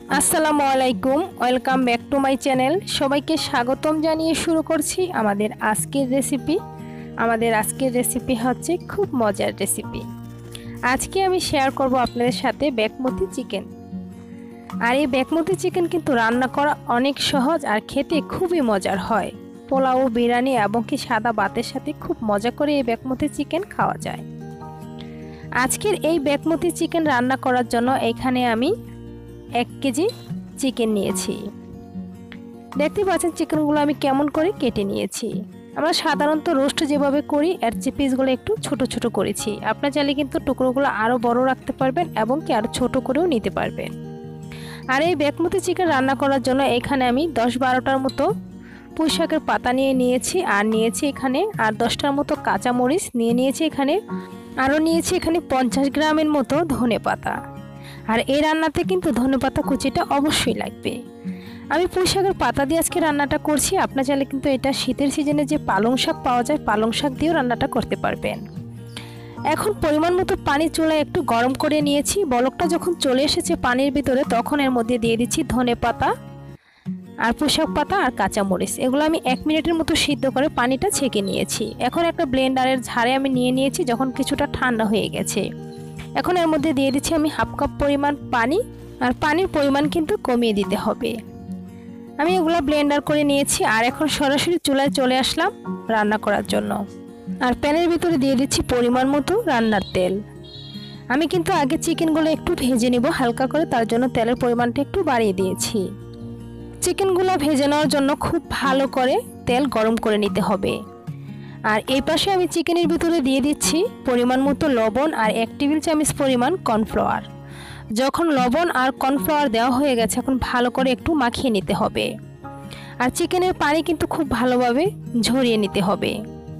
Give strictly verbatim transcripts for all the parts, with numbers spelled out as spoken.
আসসালামু আলাইকুম, welcome back to my channel. সবাইকে স্বাগতম জানিয়ে শুরু করছি আমাদের আজকের রেসিপি। আমাদের আজকের রেসিপি হচ্ছে খুব মজার রেসিপি। আজকে আমি শেয়ার করব আপনাদের সাথে বেগমতি চিকেন। আর এই বেগমতি চিকেন কিন্তু রান্না করা অনেক সহজ আর খেতে খুবই মজার হয়। পোলাও, বিরিয়ানি এবং কি সাদা ভাতের সাথে খুব মজা করে এই বেগমতি চিকেন খাওয়া যায়। আজকের এই বেগমতি চিকেন রান্না করার জন্য এখানে আমি এক কেজি চিকেন নিয়েছি। দেখতে পাচ্ছেন চিকেনগুলো আমি কেমন করে কেটে নিয়েছি। আমরা সাধারণত রোস্ট যেভাবে করি এর চেয়ে পিসগুলো একটু ছোট ছোট করেছি। আপনার চাইলে কিন্তু টুকরোগুলো আরও বড় রাখতে পারবেন এবং কি আরও ছোট করেও নিতে পারবেন। আর এই বেগমতি চিকেন রান্না করার জন্য এখানে আমি দশ বারোটার মতো পুঁই শাকের পাতা নিয়ে নিয়েছি, আর নিয়েছি এখানে আর দশটার মতো কাঁচামরিচ নিয়ে নিয়েছি এখানে, আরও নিয়েছি এখানে পঞ্চাশ গ্রামের মতো ধনে পাতা। আর এই রান্নাতে কিন্তু ধনেপাতা কুচিটা অবশ্যই লাগবে। আমি পুঁই শাকের পাতা দিয়ে আজকে রান্নাটা করছি। আপনার চাইলে কিন্তু এটা শীতের সিজনে যে পালং শাক পাওয়া যায় পালং শাক দিয়েও রান্নাটা করতে পারবেন। এখন পরিমাণ মতো পানি চুলায় একটু গরম করে নিয়েছি। বলকটা যখন চলে এসেছে পানির ভিতরে তখন এর মধ্যে দিয়ে দিচ্ছি ধনেপাতা আর পুঁই শাক পাতা আর কাঁচামরিচ। এগুলো আমি এক মিনিটের মতো সিদ্ধ করে পানিটা ছেঁকে নিয়েছি। এখন একটা ব্লেন্ডারের ঝাড়ে আমি নিয়ে নিয়েছি যখন কিছুটা ঠান্ডা হয়ে গেছে। এখন এর মধ্যে দিয়ে দিচ্ছি আমি হাফ কাপ পরিমাণ পানি, আর পানির পরিমাণ কিন্তু কমিয়ে দিতে হবে। আমি এগুলো ব্লেন্ডার করে নিয়েছি। আর এখন সরাসরি চুলায় চলে আসলাম রান্না করার জন্য। আর প্যানের ভিতরে দিয়ে দিচ্ছি পরিমাণ মতো রান্নার তেল। আমি কিন্তু আগে চিকেনগুলো একটু ভেজে নিব হালকা করে, তার জন্য তেলের পরিমাণটা একটু বাড়িয়ে দিয়েছি। চিকেনগুলো ভেজে নেওয়ার জন্য খুব ভালো করে তেল গরম করে নিতে হবে। আর এই পাশে আমি চিকেনের ভিতরে দিয়ে দিচ্ছি পরিমাণ মতো লবণ আর এক টেবিল চামচ পরিমাণ কর্নফ্লাওয়ার। যখন লবণ আর কর্নফ্লাওয়ার দেওয়া হয়ে গেছে এখন ভালো করে একটু মাখিয়ে নিতে হবে। আর চিকেনের পানি কিন্তু খুব ভালোভাবে ঝরিয়ে নিতে হবে।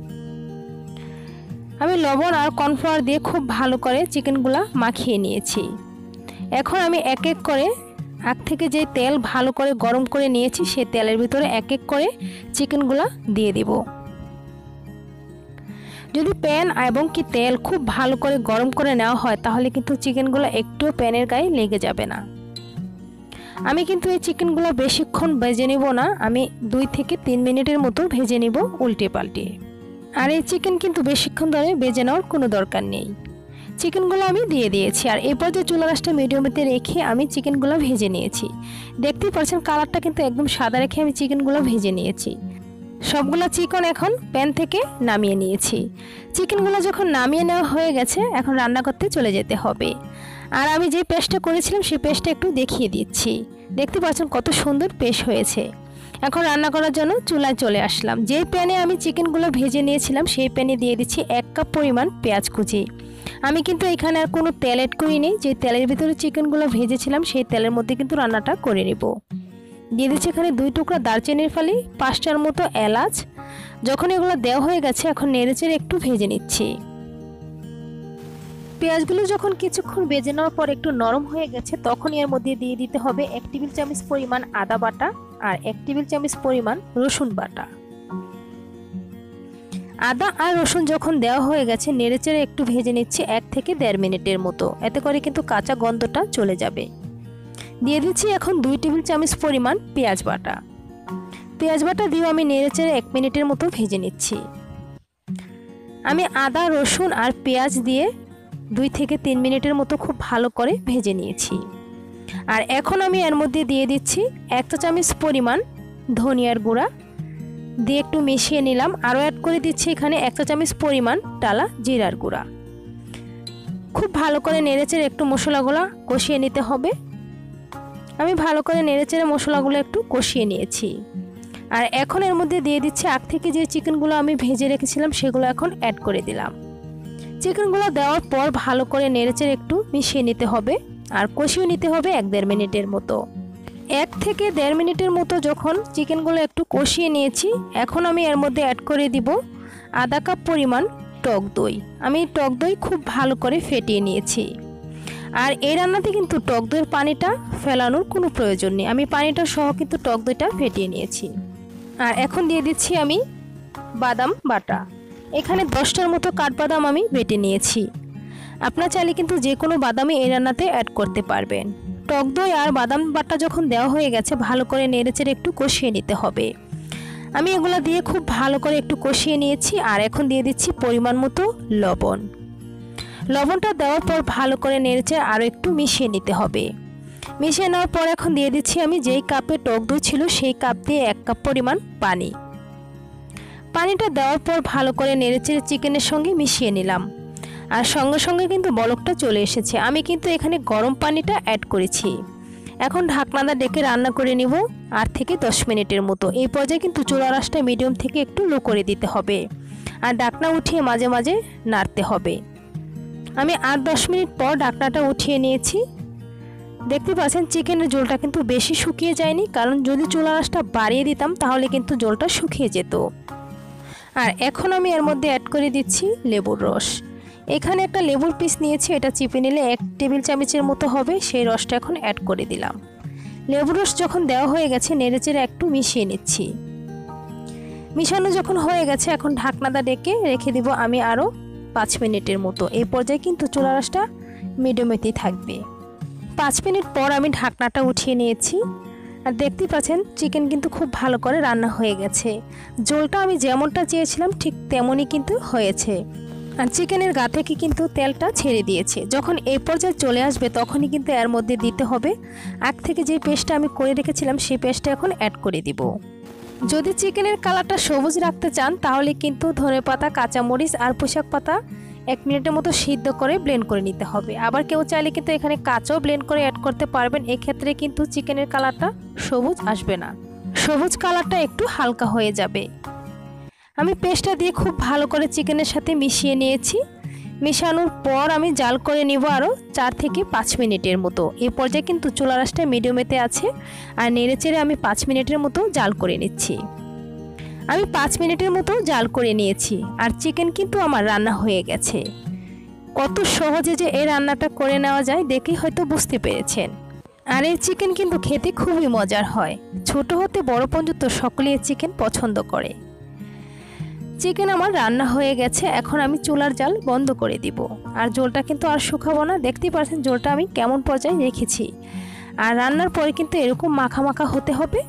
আমি লবণ আর কর্নফ্লাওয়ার দিয়ে খুব ভালো করে চিকেনগুলা মাখিয়ে নিয়েছি। এখন আমি এক এক করে আগ থেকে যে তেল ভালো করে গরম করে নিয়েছি সেই তেলের ভিতরে এক এক করে চিকেনগুলা দিয়ে দিব। যদি প্যান এবং কি তেল খুব ভালো করে গরম করে নেওয়া হয় তাহলে কিন্তু চিকেনগুলো একটু প্যানের গায়ে লেগে যাবে না। আমি কিন্তু এই চিকেনগুলো বেশিক্ষণ ভেজে নিব না, আমি দুই থেকে তিন মিনিটের মতো ভেজে নিব উল্টে পাল্টে। আর এই চিকেন কিন্তু বেশিক্ষণ ধরে ভেজে নেওয়ার কোনো দরকার নেই। চিকেনগুলো আমি দিয়ে দিয়েছি আর এরপর যে চুলা রাসটা মিডিয়ামে রেখে আমি চিকেনগুলো ভেজে নিয়েছি। দেখতেই পাচ্ছেন কালারটা কিন্তু একদম সাদা রেখে আমি চিকেনগুলো ভেজে নিয়েছি। সবগুলো চিকেন এখন প্যান থেকে নামিয়ে নিয়েছি। চিকেনগুলো যখন নামিয়ে নেওয়া হয়ে গেছে এখন রান্না করতে চলে যেতে হবে। আর আমি যে পেস্টটা করেছিলাম সেই পেস্টটা একটু দেখিয়ে দিচ্ছি। দেখতে পাচ্ছেন কত সুন্দর পেস্ট হয়েছে। এখন রান্না করার জন্য চুলায় চলে আসলাম। যে প্যানে আমি চিকেনগুলো ভেজে নিয়েছিলাম সেই প্যানে দিয়ে দিচ্ছি এক কাপ পরিমাণ পেঁয়াজ কুচি। আমি কিন্তু এখানে আর কোনো তেল অ্যাড করিনি, যে তেলের ভিতরে চিকেনগুলো ভেজেছিলাম সেই তেলের মধ্যে কিন্তু রান্নাটা করে নেব। দিয়ে দিচ্ছি এখানে দুই টুকরা দারচিনির ফালি, পাঁচটার মতো এলাচ। যখন এগুলো দেওয়া হয়ে গেছে এখন নেড়েচেড়ে একটু ভেজে নিচ্ছি। পেঁয়াজগুলো যখন কিছুক্ষণ ভেজে নেওয়ার পর একটু নরম হয়ে গেছে তখন এর মধ্যে দিয়ে দিতে হবে এক টেবিল চামচ পরিমাণ আদা বাটা আর এক টেবিল চামচ পরিমাণ রসুন বাটা। আদা আর রসুন যখন দেওয়া হয়ে গেছে নেড়েচেড়ে একটু ভেজে নিচ্ছি এক থেকে দেড় মিনিটের মতো, এতে করে কিন্তু কাঁচা গন্ধটা চলে যাবে। দিয়ে দিচ্ছি এখন দুই টেবিল চামচ পরিমাণ পেঁয়াজ বাটা। পেঁয়াজ বাটা দিয়ে আমি নেড়েচেড়ে এক মিনিটের মতো ভেজে নিচ্ছি। আমি আদা, রসুন আর পেঁয়াজ দিয়ে দুই থেকে তিন মিনিটের মতো খুব ভালো করে ভেজে নিয়েছি। আর এখন আমি এর মধ্যে দিয়ে দিচ্ছি এক চা চামচ পরিমাণ ধনিয়ার গুঁড়া দিয়ে একটু মিশিয়ে নিলাম। আরও অ্যাড করে দিচ্ছি এখানে এক চা চামচ পরিমাণ টালা জিরার গুঁড়া। খুব ভালো করে নেড়েচেড়ে একটু মশলাগুলো কষিয়ে নিতে হবে। আমি ভালো করে নেড়েচেড়ে মশলাগুলো একটু কষিয়ে নিয়েছি। আর এখন এর মধ্যে দিয়ে দিচ্ছি আগ থেকে যে চিকেনগুলো আমি ভেজে রেখেছিলাম সেগুলো এখন অ্যাড করে দিলাম। চিকেনগুলো দেওয়ার পর ভালো করে নেড়েচেড়ে একটু মিশিয়ে নিতে হবে আর কষিয়ে নিতে হবে এক দেড় মিনিটের মতো। এক থেকে দেড় মিনিটের মতো যখন চিকেনগুলো একটু কষিয়ে নিয়েছি এখন আমি এর মধ্যে অ্যাড করে দিব আধা কাপ পরিমাণ টক দই। আমি টক দই খুব ভালো করে ফেটিয়ে নিয়েছি। আর এই রান্নাতে কিন্তু টক দইয়ের পানিটা ফেলানোর কোনো প্রয়োজন নেই, আমি পানিটা সহ কিন্তু টক দইটা ফেটিয়ে নিয়েছি। আর এখন দিয়ে দিচ্ছি আমি বাদাম বাটা। এখানে দশটার মতো কাঠবাদাম আমি বেটে নিয়েছি। আপনারা চাইলে কিন্তু যে কোনো বাদামই এই রান্নাতে অ্যাড করতে পারবেন। টক দই আর বাদাম বাটা যখন দেওয়া হয়ে গেছে ভালো করে নেড়েচেড়ে একটু কষিয়ে নিতে হবে। আমি এগুলো দিয়ে খুব ভালো করে একটু কষিয়ে নিয়েছি। আর এখন দিয়ে দিচ্ছি পরিমাণ মতো লবণ। লবণটা দেওয়ার পর ভালো করে নেড়েচেড়ে আরও একটু মিশিয়ে নিতে হবে। মিশিয়ে নেওয়ার পর এখন দিয়ে দিচ্ছি আমি যেই কাপে টক দই ছিল সেই কাপ দিয়ে এক কাপ পরিমাণ পানি। পানিটা দেওয়ার পর ভালো করে নেড়েচেড়ে চিকেনের সঙ্গে মিশিয়ে নিলাম। আর সঙ্গে সঙ্গে কিন্তু বলকটা চলে এসেছে। আমি কিন্তু এখানে গরম পানিটা অ্যাড করেছি। এখন ঢাকনাটা ডেকে রান্না করে নিব আট থেকে দশ মিনিটের মতো। এই পর্যায়ে কিন্তু চুলার আঁচটা মিডিয়াম থেকে একটু লো করে দিতে হবে। আর ঢাকনা উঠিয়ে মাঝে মাঝে নাড়তে হবে। আমি আট দশ মিনিট পর ঢাকনাটা উঠিয়ে নিয়েছি। দেখতে পাচ্ছেন চিকেনের ঝোলটা কিন্তু বেশি শুকিয়ে যায়নি, কারণ যদি চুলার আঁচটা বাড়িয়ে দিতাম তাহলে কিন্তু ঝোলটা শুকিয়ে যেত। আর এখন আমি এর মধ্যে অ্যাড করে দিচ্ছি লেবুর রস। এখানে একটা লেবুর পিস নিয়েছি, এটা চিপে নিলে এক টেবিল চামচের মতো হবে। সেই রসটা এখন অ্যাড করে দিলাম। লেবুর রস যখন দেওয়া হয়ে গেছে নেড়েচেড়ে একটু মিশিয়ে নিচ্ছি। মিশানো যখন হয়ে গেছে এখন ঢাকনাটা ডেকে রেখে দিব আমি আরও পাঁচ মিনিটের মতো। এই পর্যায়ে কিন্তু চুলার আঁচটা মিডিয়ামেতেই থাকবে। পাঁচ মিনিট পর আমি ঢাকনাটা উঠিয়ে নিয়েছি। আর দেখতে পাচ্ছেন চিকেন কিন্তু খুব ভালো করে রান্না হয়ে গেছে। ঝোলটা আমি যেমনটা চেয়েছিলাম ঠিক তেমনই কিন্তু হয়েছে। আর চিকেনের গা থেকে কিন্তু তেলটা ছেড়ে দিয়েছে। যখন এই পর্যায়ে চলে আসবে তখনই কিন্তু এর মধ্যে দিতে হবে আগ থেকে যে পেস্টটা আমি করে রেখেছিলাম সেই পেস্টটা এখন অ্যাড করে দিব। যদি চিকেনের কালারটা সবুজ রাখতে চান তাহলে কিন্তু ধনেপাতা, কাঁচামরিচ আর পুঁইশাক পাতা এক মিনিটের মতো সিদ্ধ করে ব্লেন্ড করে নিতে হবে। আবার কেউ চাইলে কিন্তু এখানে কাঁচাও ব্লেন্ড করে অ্যাড করতে পারবেন। এক্ষেত্রে কিন্তু চিকেনের কালারটা সবুজ আসবে না, সবুজ কালারটা একটু হালকা হয়ে যাবে। আমি পেস্টটা দিয়ে খুব ভালো করে চিকেনের সাথে মিশিয়ে নিয়েছি। মিশানোর পর আমি জাল করে নিব আরও চার থেকে পাঁচ মিনিটের মতো। এই পর্যায়ে কিন্তু চুলার আঁচটা মিডিয়ামেতে আছে। আর নেড়েচেড়ে আমি পাঁচ মিনিটের মতো জাল করে নিচ্ছি। আমি পাঁচ মিনিটের মতো জাল করে নিয়েছি। আর চিকেন কিন্তু আমার রান্না হয়ে গেছে। কত সহজে যে এই রান্নাটা করে নেওয়া যায় দেখেই হয়তো বুঝতে পেরেছেন। আর এই চিকেন কিন্তু খেতে খুবই মজার হয়। ছোট হতে বড় পর্যন্ত সকলেই এই চিকেন পছন্দ করে। চিকেন আমার রান্না হয়ে গেছে। এখন আমি চুলার জাল বন্ধ করে দিব। আর ঝোলটা কিন্তু আর শুকাবো না। দেখতেই পাচ্ছেন ঝোলটা আমি কেমন পর্যায়ে রেখেছি। আর রান্নার পরে কিন্তু এরকম মাখা মাখা হতে হবে।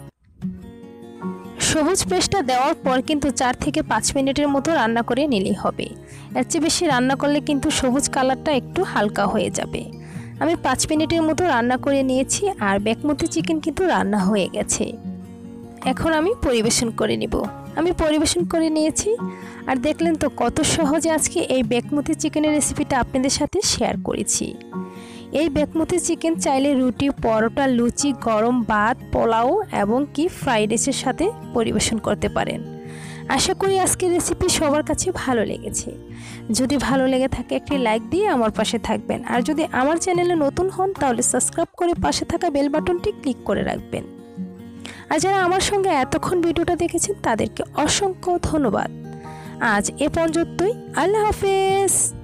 সবুজ পেস্টটা দেওয়ার পর কিন্তু চার থেকে পাঁচ মিনিটের মতো রান্না করে নিলেই হবে। এর চেয়ে বেশি রান্না করলে কিন্তু সবুজ কালারটা একটু হালকা হয়ে যাবে। আমি পাঁচ মিনিটের মতো রান্না করে নিয়েছি। আর বেগমতি চিকেন কিন্তু রান্না হয়ে গেছে। এখন আমি পরিবেশন করে নিব। আমি পরিবেশন করে নিয়েছি। আর দেখলেন তো কত সহজে আজকে এই বেগমতি চিকেনের রেসিপিটা আপনাদের সাথে শেয়ার করেছি। এই বেগমতি চিকেন চাইলে রুটি, পরোটা, লুচি, গরম ভাত, পোলাও এবং কি ফ্রাইড রাইসের সাথে পরিবেশন করতে পারেন। আশা করি আজকের রেসিপি সবার কাছে ভালো লেগেছে। যদি ভালো লেগে থাকে একটি লাইক দিয়ে আমার পাশে থাকবেন। আর যদি আমার চ্যানেলে নতুন হন তাহলে সাবস্ক্রাইব করে পাশে থাকা বেল বাটনটি ক্লিক করে রাখবেন। আর যারা আমার সঙ্গে এতক্ষণ ভিডিওটা দেখেছেন তাদেরকে অসংখ্য ধন্যবাদ। আজ এ পর্যন্তই। আল্লাহ হাফেজ।